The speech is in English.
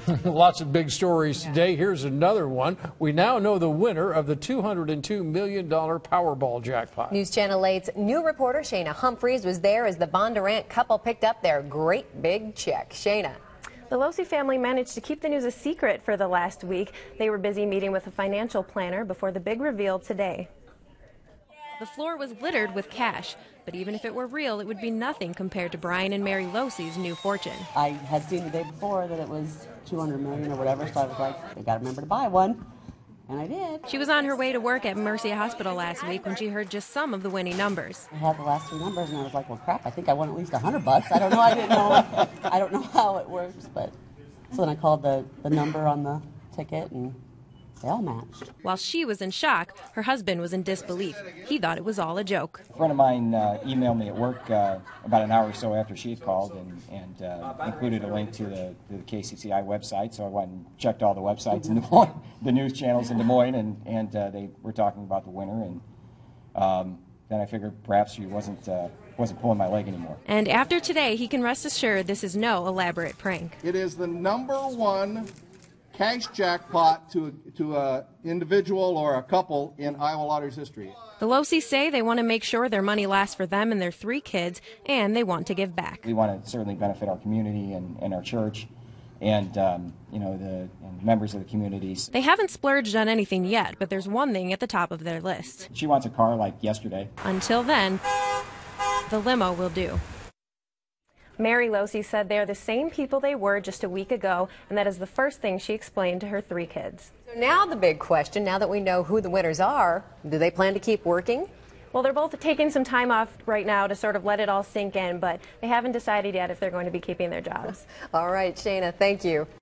Lots of big stories today. Here's another one. We now know the winner of the $202 million Powerball jackpot. News Channel 8's new reporter Shaina Humpheries was there as the Bondurant couple picked up their great big check. Shaina. The Losi family managed to keep the news a secret for the last week. They were busy meeting with a financial planner before the big reveal today. The floor was littered with cash, but even if it were real, it would be nothing compared to Brian and Mary Losi's new fortune. I had seen the day before that it was $200 million or whatever, so I was like, I got to remember to buy one, and I did. She was on her way to work at Mercy Hospital last week when she heard just some of the winning numbers. I had the last three numbers, and I was like, well, crap, I think I won at least $100. I don't know. I didn't know. I don't know how it works, but so then I called the number on the ticket, and they all matched. While she was in shock, her husband was in disbelief. He thought it was all a joke. A friend of mine emailed me at work about an hour or so after she had called and included a link to the KCCI website. So I went and checked all the websites in Des Moines, the news channels in Des Moines, and they were talking about the winner. And then I figured perhaps she wasn't pulling my leg anymore. And after today, he can rest assured this is no elaborate prank. It is the #1 cash jackpot to an individual or a couple in Iowa Lottery's history. The Losis say they want to make sure their money lasts for them and their 3 kids, and they want to give back. We want to certainly benefit our community and our church, and the members of the communities. They haven't splurged on anything yet, but there's one thing at the top of their list. She wants a car like yesterday. Until then, the limo will do. Mary Losi said they're the same people they were just a week ago, and that is the first thing she explained to her 3 kids. So now the big question, now that we know who the winners are, do they plan to keep working? Well, they're both taking some time off right now to sort of let it all sink in, but they haven't decided yet if they're going to be keeping their jobs. All right, Shaina, thank you.